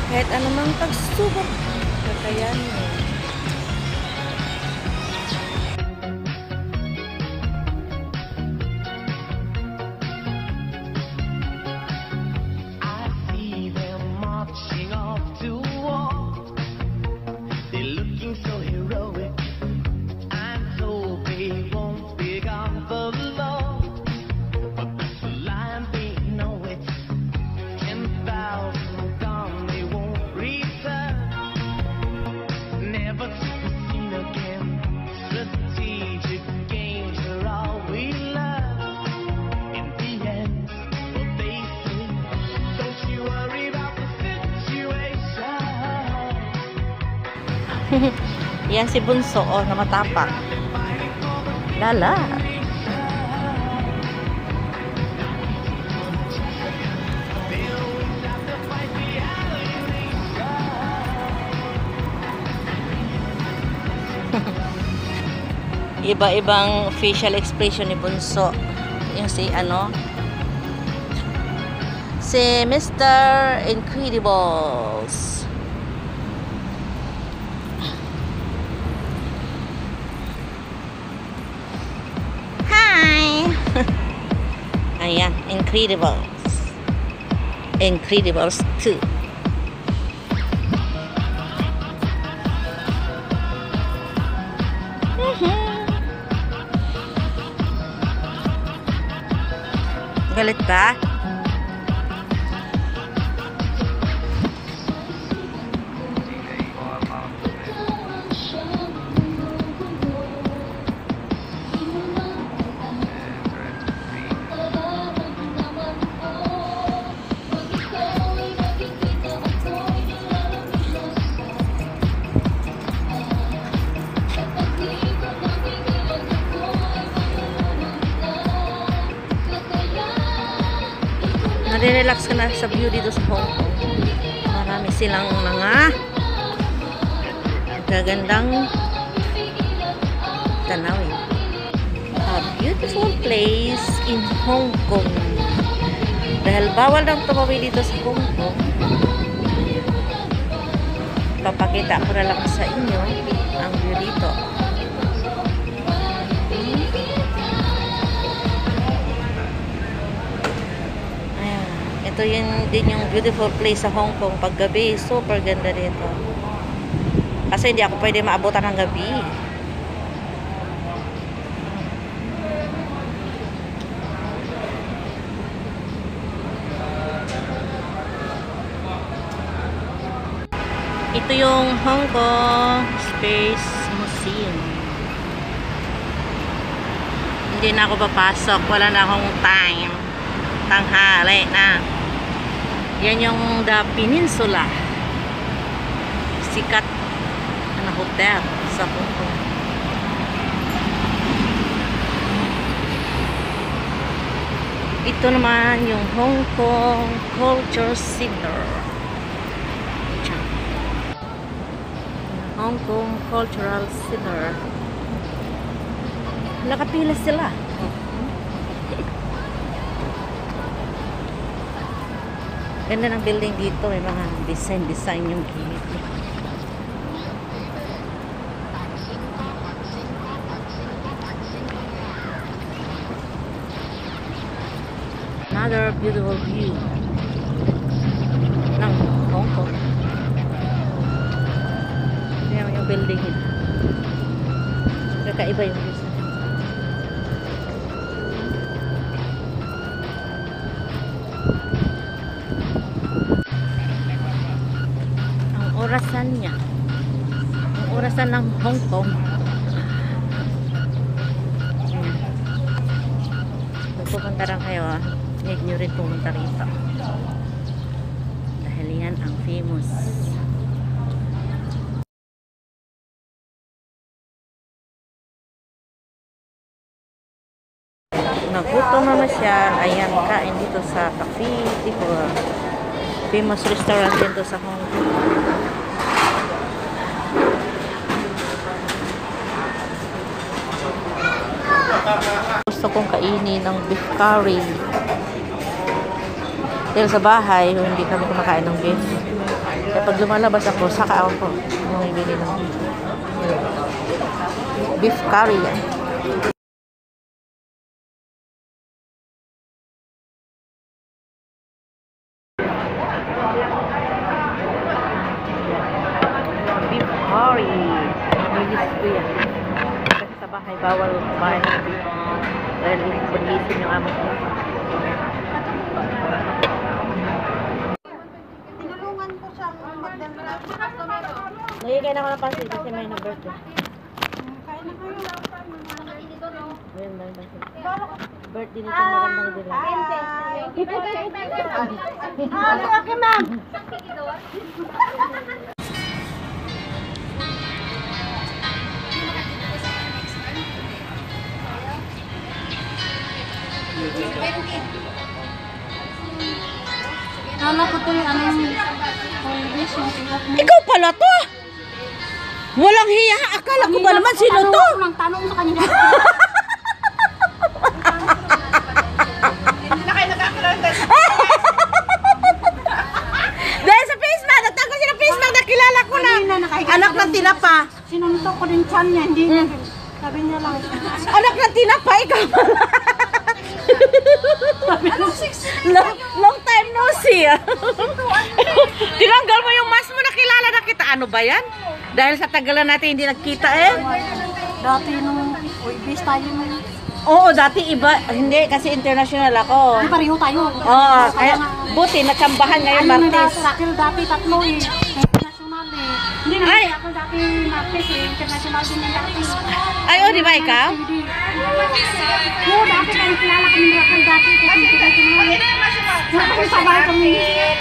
Kahit anumang pagsubok, kakayanin mo. Yan si Bunso, oh, na matapang. Lala. Iba-ibang facial expression ni Bunso. Yung si ano, si Mr. Incredibles. Ayan, Incredibles. Incredibles 2. Galit ba? Nare-relax ka na sa view dito sa Hong Kong. Marami silang mga gagandang tanawin. A beautiful place in Hong Kong. Dahil bawal nang tumawid dito sa Hong Kong, papakita ko na lang sa inyo ang view dito. Ito yun din yung beautiful place sa Hong Kong paggabi. Super ganda dito. Kasi hindi ako pwede maabutan ng gabi. Ito yung Hong Kong Space Museum. Hindi na ako papasok. Wala na akong time. Tanghali na. Yan yung The Peninsula. Sikat na hotel sa Hong Kong. Ito naman yung Hong Kong Culture Center. Hong Kong Cultural Center. Nakapila sila. Ganda ng building dito. May mga design yung gate. Another beautiful view ng Hong Kong. Yan yung building nila. Kakaiba yung design. Orasan niya. Ang orasan ng Hong Kong. Kung pupunta lang kayo, need nyo rin pumunta rito. Dahil yan ang famous. Nagutom naman siya. Ayan, kain dito sa Cafe dito. Famous restaurant dito sa Hong Kong. Gusto kong kainin ng beef curry. Pero sa bahay, hindi kami kumakain ng beef. Kaya pag lumalabas ako, saka ako bumibili ng beef curry yan. Beef curry. Namilis ko yan. Kasi sa bahay, bawal kumain ng beef. Dahil inisin yung among ko. Tinulungan ko siyang mag-demolish. Nagigay na ako ng pansin kasi may na-birthday. Kain na kayo. Ayun, may pansin. Birthday nito magandang dila. Okay, ma'am. Kala ko to yung Ikaw pala to! Walang hiya! Akala ko ba naman sino to? Tanong sa kanila. Hindi na kayo nagkakaroon. Dahil sa face mask! Nagtago siya ng face mask! Nakilala ko na! Anak ng tinapa! Sinuntok ko din chan niya. Hindi niya. Sabi niya lang. Anak ng tinapa! Ikaw pala! Long time no see. Tinanggal mo yung mask mo, nakilala na kita. Ano ba yan? Dahil sa tagalan natin hindi nagkita eh. Dati nung bis tayo nung... Oo, dati iba. Hindi, kasi international ako. Ay, pareho tayo. Oo, kaya buti, natsambahan ngayon Martes. Sakil dati tatlo eh. International eh. Hindi na Ay! ako dati Martes eh. International din yung dati. Ay, oh, di ba ikaw? Oo, dati tayo kilala kami ng Rakal dati. Kasi international. Nakapagsabahay kami.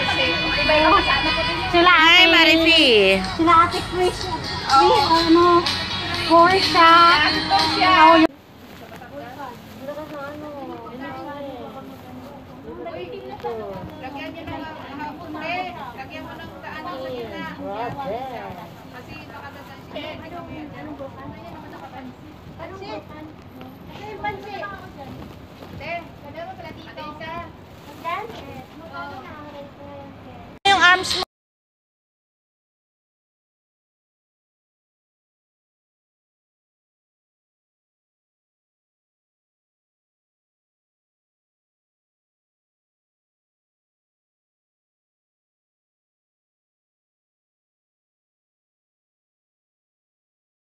Sila ate. Hi, Marifi. Sila ate Chris. Ano, Porsche. Oh, Lagyan niya ng hapon eh. Lagyan mo ng kaano sa gitna. Kasi baka tatansin. Ano yan? Pansit. Ano yung pansit?